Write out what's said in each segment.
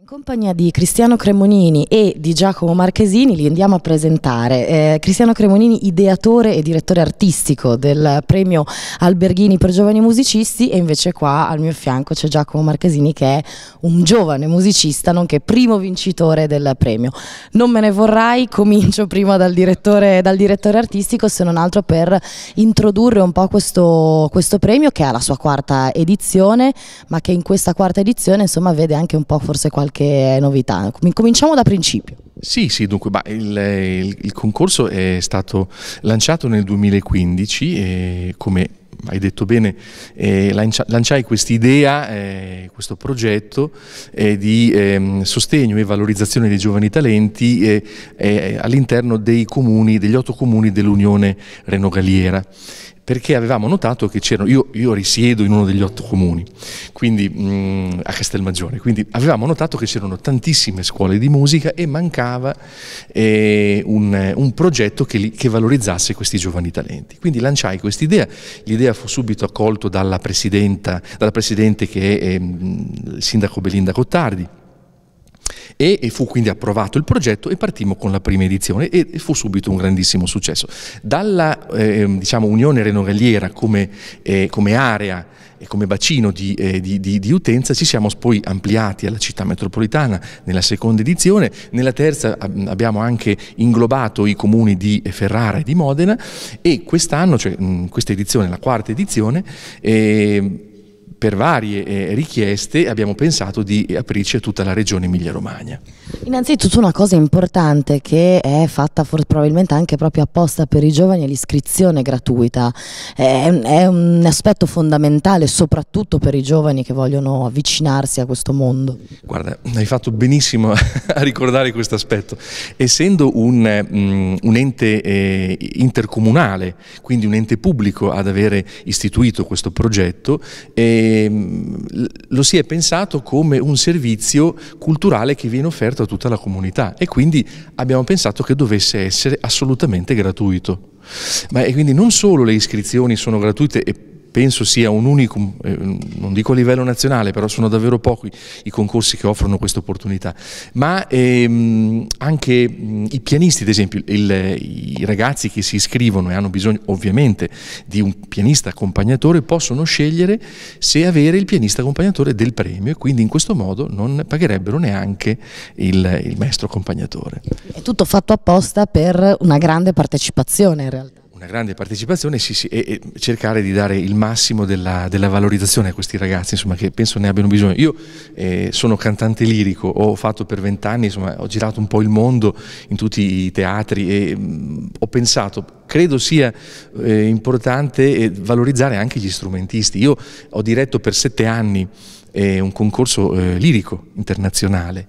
In compagnia di Cristiano Cremonini e di Giacomo Marchesini li andiamo a presentare. Cristiano Cremonini, ideatore e direttore artistico del premio Alberghini per giovani musicisti, e invece qua al mio fianco c'è Giacomo Marchesini, che è un giovane musicista nonché primo vincitore del premio. Non me ne vorrai, comincio prima dal direttore artistico, se non altro per introdurre un po' questo premio, che ha la sua quarta edizione, ma che in questa quarta edizione insomma vede anche un po' forse qualche novità. Cominciamo da principio. Sì, dunque, il concorso è stato lanciato nel 2015 e, come hai detto bene, lanciai quest'idea, questo progetto di sostegno e valorizzazione dei giovani talenti all'interno degli 8 comuni dell'Unione Reno-Galliera, perché avevamo notato che c'erano, io risiedo in uno degli 8 comuni, quindi a Castelmaggiore, quindi avevamo notato che c'erano tantissime scuole di musica e mancava un progetto che valorizzasse questi giovani talenti. Quindi lanciai quest'idea, l'idea fu subito accolta dalla presidente che è il sindaco Belinda Cottardi, e fu quindi approvato il progetto e partimmo con la prima edizione e fu subito un grandissimo successo. Dalla Unione Reno-Galliera come area e come bacino di utenza ci siamo poi ampliati alla città metropolitana nella seconda edizione. Nella terza abbiamo anche inglobato i comuni di Ferrara e di Modena, e quest'anno, cioè questa edizione, la quarta edizione, per varie richieste abbiamo pensato di aprirci a tutta la regione Emilia-Romagna. Innanzitutto una cosa importante che è fatta probabilmente anche proprio apposta per i giovani è l'iscrizione gratuita. È un aspetto fondamentale soprattutto per i giovani che vogliono avvicinarsi a questo mondo. Guarda, hai fatto benissimo a ricordare questo aspetto. Essendo un ente intercomunale, quindi un ente pubblico ad avere istituito questo progetto, lo si è pensato come un servizio culturale che viene offerto a tutta la comunità, e quindi abbiamo pensato che dovesse essere assolutamente gratuito. E quindi non solo le iscrizioni sono gratuite, e penso sia un unicum, non dico a livello nazionale, però sono davvero pochi i concorsi che offrono questa opportunità, ma anche i pianisti, ad esempio, i ragazzi che si iscrivono e hanno bisogno ovviamente di un pianista accompagnatore possono scegliere se avere il pianista accompagnatore del premio, e quindi in questo modo non pagherebbero neanche il maestro accompagnatore. È tutto fatto apposta per una grande partecipazione in realtà. Una grande partecipazione, sì, e cercare di dare il massimo della valorizzazione a questi ragazzi, insomma, che penso ne abbiano bisogno. Io sono cantante lirico, ho fatto per 20 anni, insomma, ho girato un po' il mondo in tutti i teatri, e ho pensato, credo sia importante valorizzare anche gli strumentisti. Io ho diretto per 7 anni un concorso lirico internazionale,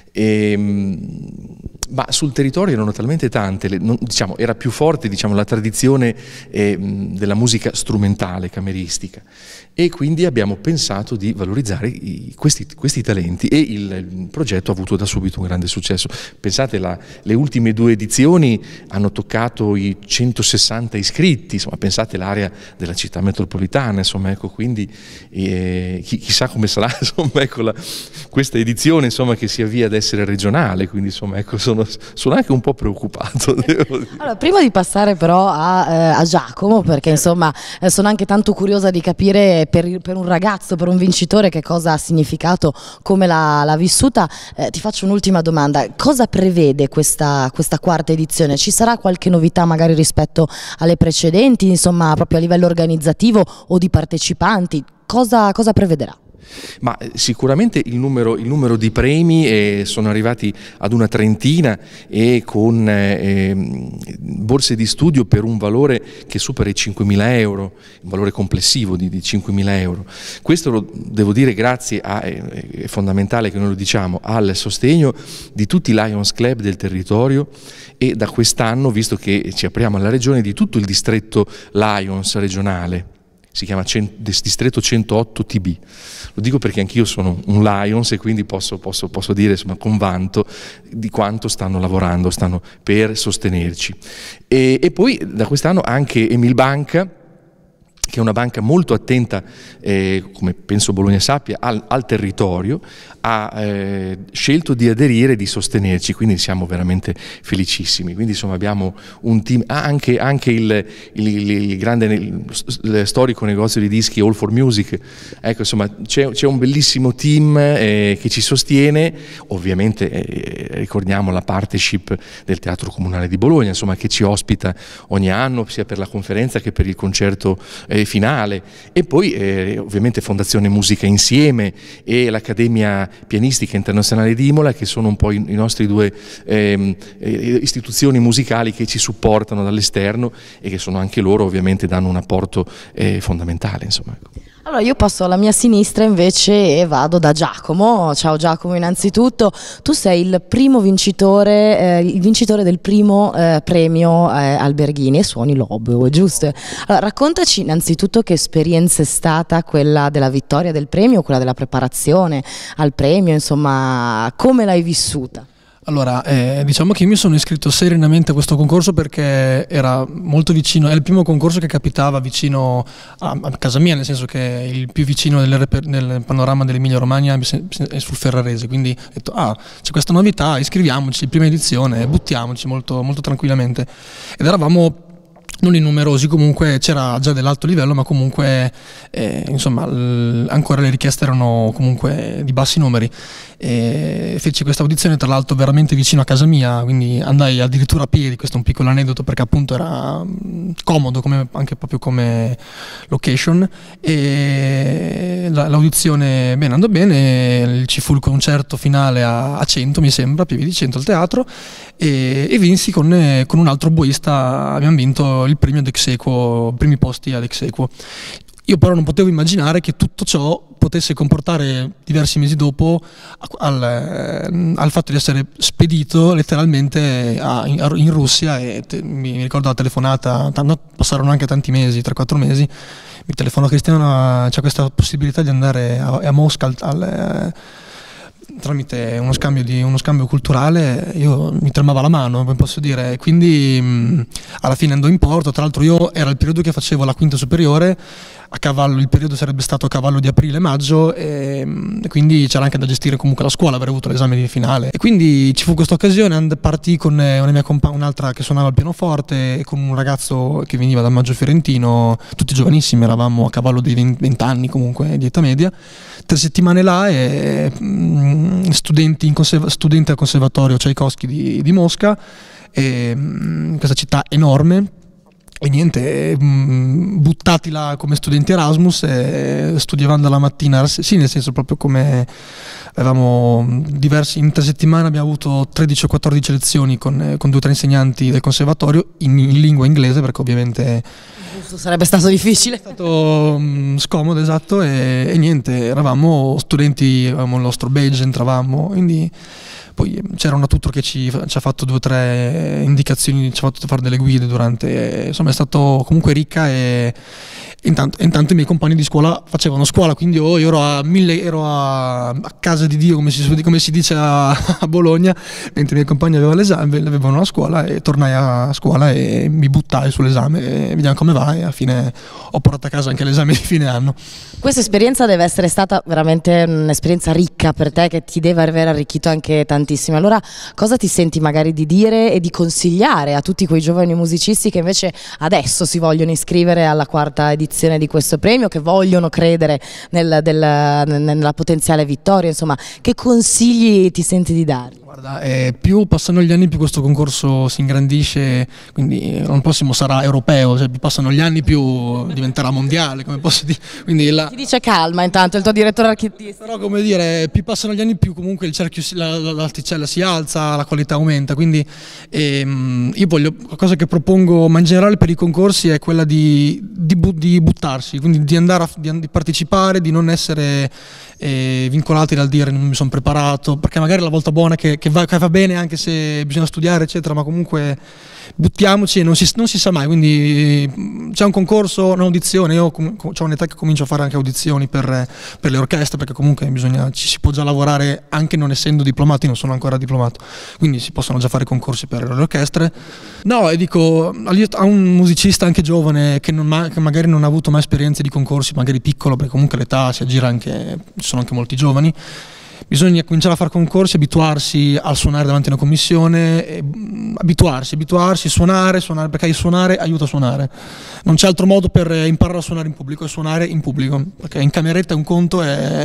ma sul territorio erano talmente tante, era più forte la tradizione della musica strumentale, cameristica, e quindi abbiamo pensato di valorizzare questi talenti, e il progetto ha avuto da subito un grande successo. Pensate, le ultime 2 edizioni hanno toccato i 160 iscritti, insomma, pensate l'area della città metropolitana, insomma, ecco, quindi chissà come sarà, insomma, ecco, questa edizione, insomma, che si avvia ad essere regionale, quindi insomma, ecco, sono anche un po' preoccupato. Allora, prima di passare però a Giacomo, perché insomma sono anche tanto curiosa di capire per un ragazzo, per un vincitore, che cosa ha significato, come l'ha vissuta, ti faccio un'ultima domanda: cosa prevede questa quarta edizione? Ci sarà qualche novità magari rispetto alle precedenti, insomma, proprio a livello organizzativo o di partecipanti? Cosa prevederà? Ma sicuramente il numero di premi sono arrivati ad una trentina, e con borse di studio per un valore che supera i 5.000 euro, un valore complessivo di 5.000 euro. Questo lo devo dire grazie è fondamentale che noi lo diciamo, al sostegno di tutti i Lions Club del territorio, e da quest'anno, visto che ci apriamo alla regione, di tutto il distretto Lions regionale. Si chiama Distretto 108 TB. Lo dico perché anch'io sono un Lions, e quindi posso dire, insomma, con vanto di quanto stanno lavorando, stanno per sostenerci. E poi da quest'anno anche Emil Banca che è una banca molto attenta, come penso Bologna sappia, al territorio, ha scelto di aderire e di sostenerci, quindi siamo veramente felicissimi. Quindi insomma abbiamo un team, anche il grande storico negozio di dischi All for Music, ecco, insomma c'è un bellissimo team che ci sostiene. Ovviamente ricordiamo la partnership del Teatro Comunale di Bologna, insomma, che ci ospita ogni anno sia per la conferenza che per il concerto finale, e poi ovviamente Fondazione Musica Insieme e l'Accademia Pianistica Internazionale di Imola, che sono un po' i nostri due istituzioni musicali che ci supportano dall'esterno e che sono anche loro, ovviamente danno un apporto fondamentale, insomma. Allora io passo alla mia sinistra invece e vado da Giacomo. Ciao Giacomo, innanzitutto tu sei il primo vincitore, il vincitore del primo premio Alberghini e suoni l'oboe, giusto? Allora raccontaci innanzitutto che esperienza è stata quella della vittoria del premio, quella della preparazione al premio, insomma come l'hai vissuta? Allora, diciamo che io mi sono iscritto serenamente a questo concorso perché era molto vicino, è il primo concorso che capitava vicino a casa mia, nel senso che è il più vicino nel panorama dell'Emilia Romagna è sul Ferrarese, quindi ho detto, c'è questa novità, iscriviamoci, prima edizione, buttiamoci molto, molto tranquillamente. Ed eravamo non in numerosi, comunque c'era già dell'alto livello, ma comunque insomma ancora le richieste erano comunque di bassi numeri. Feci questa audizione tra l'altro veramente vicino a casa mia, quindi andai addirittura a piedi, questo è un piccolo aneddoto perché appunto era comodo anche proprio come location, e l'audizione andò bene, ci fu il concerto finale a 100 mi sembra, più di 100 al teatro, e vinsi con un altro boista, abbiamo vinto il premio ad ex-equo, primi posti ad ex-equo. Io però non potevo immaginare che tutto ciò potesse comportare diversi mesi dopo al fatto di essere spedito letteralmente in Russia, e mi ricordo la telefonata, passarono anche tanti mesi, 3-4 mesi, mi telefonò Cristiano, c'è questa possibilità di andare a Mosca tramite uno scambio culturale. Io mi tremava la mano, come posso dire, quindi alla fine andò in porto. Tra l'altro io era il periodo che facevo la quinta superiore, il periodo sarebbe stato a cavallo di aprile-maggio, e quindi c'era anche da gestire comunque la scuola, avrei avuto l'esame di finale, e quindi ci fu questa occasione, partì con una mia un'altra che suonava il pianoforte, e con un ragazzo che veniva dal Maggio Fiorentino, tutti giovanissimi, eravamo a cavallo dei 20 anni comunque di età media. 3 settimane là, e studenti al Conservatorio Tchaikovsky di Mosca, in questa città enorme. E niente, buttati là come studenti Erasmus, studiavamo la mattina, sì, nel senso proprio come avevamo in 3 settimane abbiamo avuto 13 o 14 lezioni con 2 o 3 insegnanti del conservatorio in lingua inglese, perché ovviamente sarebbe stato difficile. È stato scomodo, esatto, e niente, eravamo studenti, avevamo il nostro badge, entravamo, quindi poi c'era una tutor che ci ha fatto 2 o 3 indicazioni, ci ha fatto fare delle guide durante, insomma è stato comunque ricca, e intanto i miei compagni di scuola facevano scuola, quindi io ero a casa di Dio, come si dice a Bologna, mentre i miei compagni avevano la scuola, e tornai a scuola e mi buttai sull'esame, e vediamo come va, e alla fine ho portato a casa anche l'esame di fine anno. Questa esperienza deve essere stata veramente un'esperienza ricca per te, che ti deve aver arricchito anche tantissimo. Allora cosa ti senti magari di dire e di consigliare a tutti quei giovani musicisti che invece adesso si vogliono iscrivere alla 4ª edizione di questo premio, che vogliono credere nella potenziale vittoria, insomma, che consigli ti senti di dargli? Guarda, più passano gli anni più questo concorso si ingrandisce, quindi l'anno prossimo sarà europeo, cioè più passano gli anni più diventerà mondiale, come posso dire. Quindi ti dice calma intanto il tuo direttore architettico. Però come dire, più passano gli anni più comunque il cerchio, l'asticella si alza, la qualità aumenta, quindi io voglio, la cosa che propongo, ma in generale per i concorsi, è quella di buttarsi, quindi di partecipare, di non essere vincolati dal dire non mi sono preparato, perché magari la volta buona che che va bene anche se bisogna studiare eccetera, ma comunque buttiamoci e non si sa mai, quindi c'è un concorso, un'audizione, io ho un'età che comincio a fare anche audizioni per le orchestre, perché comunque ci si può già lavorare anche non essendo diplomati, non sono ancora diplomato, quindi si possono già fare concorsi per le orchestre. No, e dico a un musicista anche giovane che magari non ha avuto mai esperienze di concorsi, magari piccolo, perché comunque l'età si aggira anche, ci sono anche molti giovani, bisogna cominciare a fare concorsi, abituarsi a suonare davanti a una commissione, abituarsi, suonare, perché suonare aiuta a suonare. Non c'è altro modo per imparare a suonare in pubblico, è suonare in pubblico, perché in cameretta è un conto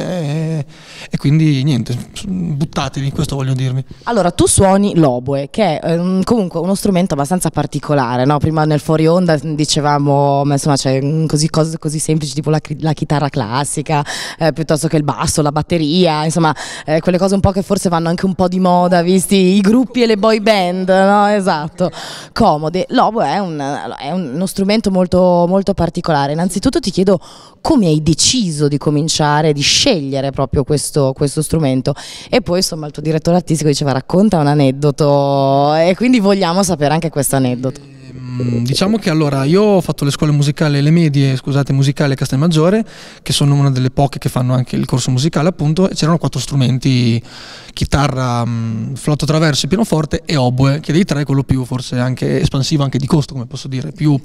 e quindi niente, buttatevi, questo voglio dirvi. Allora, tu suoni l'oboe, che è comunque uno strumento abbastanza particolare, no? Prima nel fuori onda dicevamo, ma insomma c'è cose così semplici tipo la chitarra classica, piuttosto che il basso, la batteria, insomma quelle cose un po' che forse vanno anche un po' di moda, visti i gruppi e le boy band, no? Esatto, comode. L'oboe è uno strumento molto, molto particolare. Innanzitutto ti chiedo come hai deciso di cominciare, di scegliere proprio questo strumento, e poi insomma il tuo direttore artistico diceva racconta un aneddoto e quindi vogliamo sapere anche questo aneddoto. Diciamo che allora io ho fatto le scuole musicali, le medie, scusate, musicali a Castelmaggiore, che sono una delle poche che fanno anche il corso musicale appunto, e c'erano 4 strumenti: chitarra, flauto traverso, pianoforte e oboe, che dei 3 è quello più forse anche espansivo, anche di costo, come posso dire, più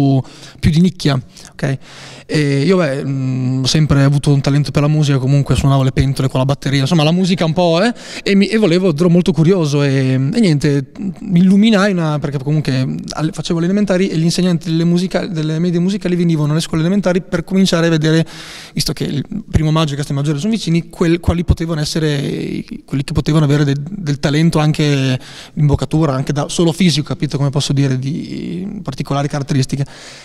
di nicchia, ok? E io ho sempre avuto un talento per la musica, comunque suonavo le pentole con la batteria, insomma la musica un po', e ero molto curioso e niente, mi illuminai perché comunque facevo le elementari e gli insegnanti delle medie musicali venivano alle scuole elementari per cominciare a vedere, visto che il 1° maggio e Castelmaggiore sono vicini, quali potevano essere quelli che potevano avere del talento anche in imboccatura, anche da solo fisico, capito come posso dire, di particolari caratteristiche.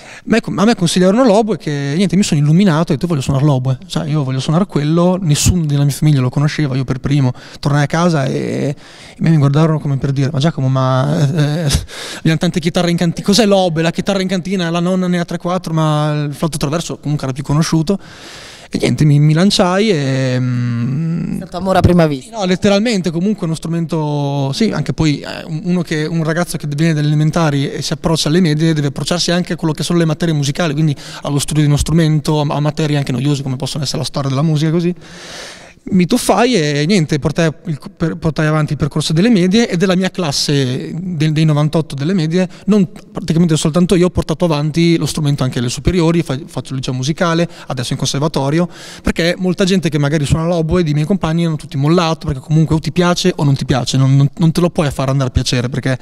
A me consigliarono l'oboe, che niente, mi sono illuminato e ho detto voglio suonare l'oboe, cioè io voglio suonare quello, nessuno della mia famiglia lo conosceva, io per primo tornai a casa e mi guardarono come per dire ma Giacomo, abbiamo tante chitarre in cantina, cos'è l'oboe? La chitarra in cantina, la nonna ne ha 3-4, ma il flauto traverso comunque era più conosciuto. E niente, mi lanciai e... È stato amore a prima vista. No, letteralmente, comunque è uno strumento, sì, anche poi un ragazzo che viene dalle elementari e si approccia alle medie deve approcciarsi anche a quello che sono le materie musicali, quindi allo studio di uno strumento, a materie anche noiose come possono essere la storia della musica, così. Mi tuffai e niente, portai avanti il percorso delle medie, e della mia classe dei 98 delle medie, non praticamente soltanto io ho portato avanti lo strumento anche alle superiori, faccio il liceo musicale, adesso in conservatorio, perché molta gente che magari suona l'oboe, dei miei compagni, hanno tutti mollato, perché comunque o ti piace o non ti piace, non te lo puoi far andare a piacere, perché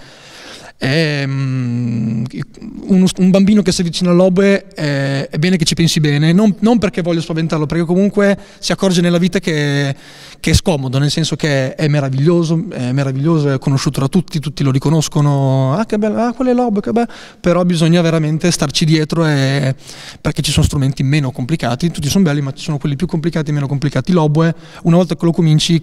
un bambino che si avvicina all'oboe è bene che ci pensi bene, non perché voglio spaventarlo, perché comunque si accorge nella vita che è scomodo, nel senso che è meraviglioso, è conosciuto da tutti lo riconoscono, che bello, quello è l'oboe, che bello, però bisogna veramente starci dietro, perché ci sono strumenti meno complicati, tutti sono belli, ma ci sono quelli più complicati e meno complicati. L'oboe, una volta che lo cominci,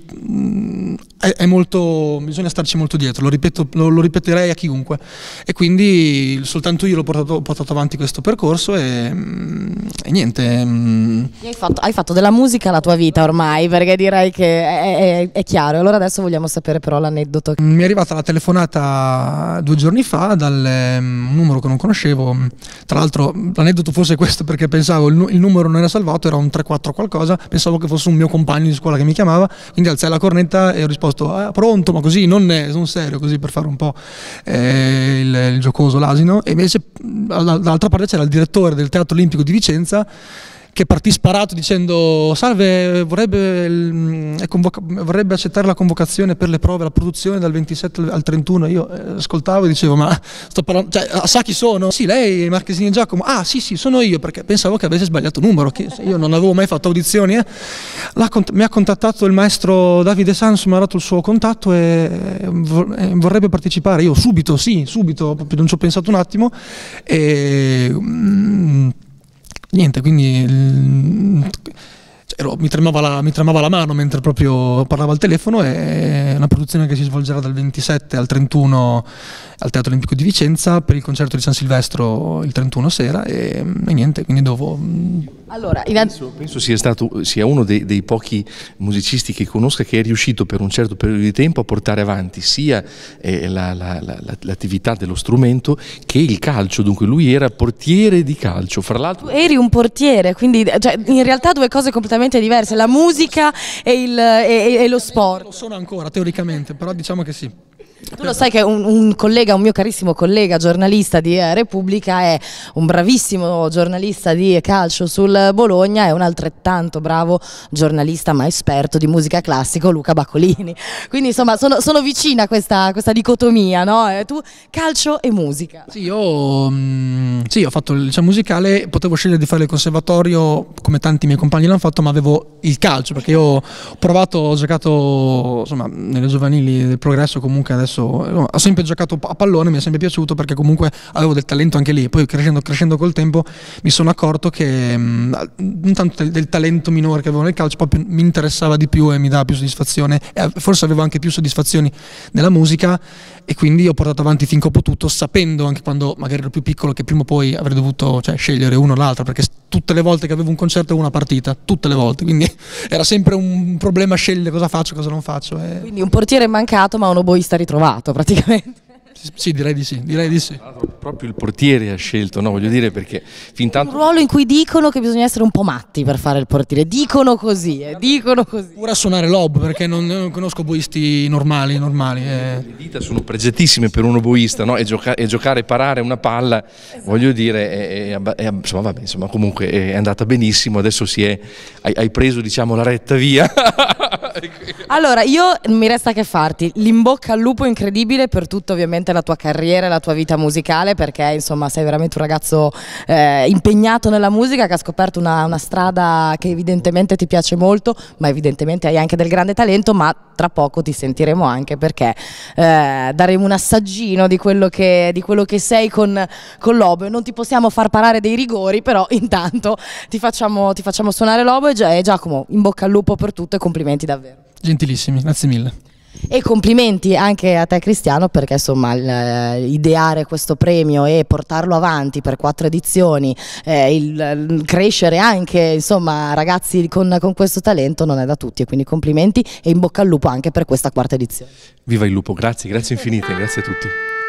bisogna starci molto dietro, lo ripeterei a chiunque, e quindi soltanto io l'ho portato avanti questo percorso e niente. Hai fatto della musica la tua vita ormai, perché direi che è chiaro. Allora adesso vogliamo sapere però l'aneddoto. Mi è arrivata la telefonata 2 giorni fa da un numero che non conoscevo, tra l'altro l'aneddoto forse è questo, perché pensavo il numero non era salvato, era un 34 qualcosa, pensavo che fosse un mio compagno di scuola che mi chiamava, quindi alzai la cornetta e ho risposto pronto, ma così non serio, così per fare un po' il giocoso, l'asino, e invece dall'altra parte c'era il direttore del Teatro Olimpico di Vicenza, che partì sparato dicendo salve, vorrebbe accettare la convocazione per le prove, la produzione dal 27 al 31. Io ascoltavo e dicevo ma sto parlando, cioè, sa chi sono? Sì, lei, Marchesini Giacomo. Ah sì, sono io, perché pensavo che avesse sbagliato numero, che io non avevo mai fatto audizioni. Mi ha contattato il maestro Davide Sanso, mi ha dato il suo contatto e vorrebbe partecipare. Io subito, proprio non ci ho pensato un attimo e niente, quindi mi tremava la mano mentre proprio parlavo al telefono. È una produzione che si svolgerà dal 27 al 31 al Teatro Olimpico di Vicenza per il concerto di San Silvestro il 31 sera e niente, quindi dopo Allora, penso sia uno dei pochi musicisti che conosca che è riuscito per un certo periodo di tempo a portare avanti sia l'attività dello strumento che il calcio. Dunque lui era portiere di calcio, fra l'altro. tu eri un portiere, quindi cioè, in realtà due cose completamente diverse, la musica e lo sport. Lo sono ancora teoricamente, però diciamo che sì. Tu lo sai che un mio carissimo collega giornalista di Repubblica è un bravissimo giornalista di calcio sul Bologna e un altrettanto bravo giornalista ma esperto di musica classica, Luca Baccolini. Quindi insomma sono vicina a questa dicotomia, no? Tu calcio e musica. Sì, ho fatto il liceo musicale, potevo scegliere di fare il conservatorio come tanti miei compagni l'hanno fatto, ma avevo il calcio perché io ho giocato insomma nelle giovanili del Progresso, comunque adesso ho sempre giocato a pallone, mi è sempre piaciuto perché comunque avevo del talento anche lì. Poi crescendo col tempo mi sono accorto che non tanto del talento minore che avevo nel calcio, proprio mi interessava di più e mi dava più soddisfazione, e forse avevo anche più soddisfazioni nella musica, e quindi ho portato avanti finché ho potuto, sapendo anche quando magari ero più piccolo che prima o poi avrei dovuto scegliere uno o l'altro, perché tutte le volte che avevo un concerto avevo una partita, tutte le volte, quindi era sempre un problema scegliere cosa faccio, cosa non faccio. Quindi un portiere mancato ma un oboista ritrovato praticamente. Sì, direi di sì. Proprio il portiere ha scelto, no? Voglio dire, perché fin tanto... Un ruolo in cui dicono che bisogna essere un po' matti per fare il portiere, dicono così. Pure a suonare l'ob, perché non conosco oboisti normali. Le dita sono pregiatissime per un oboista, no? E giocare e parare una palla, voglio dire, insomma, comunque è andata benissimo, adesso hai preso, diciamo, la retta via. Allora, io mi resta che farti l'in bocca al lupo incredibile per tutta ovviamente la tua carriera e la tua vita musicale, perché insomma sei veramente un ragazzo impegnato nella musica, che ha scoperto una strada che evidentemente ti piace molto, ma evidentemente hai anche del grande talento, ma tra poco ti sentiremo anche perché daremo un assaggino di quello che sei con l'oboe. Non ti possiamo far parare dei rigori, però intanto ti facciamo suonare l'oboe, e Giacomo, in bocca al lupo per tutto e complimenti davvero. Gentilissimi, grazie mille. E complimenti anche a te Cristiano, perché insomma ideare questo premio e portarlo avanti per 4 edizioni, il crescere anche insomma ragazzi con questo talento non è da tutti, e quindi complimenti e in bocca al lupo anche per questa 4ª edizione. Viva il lupo, grazie infinite, grazie a tutti.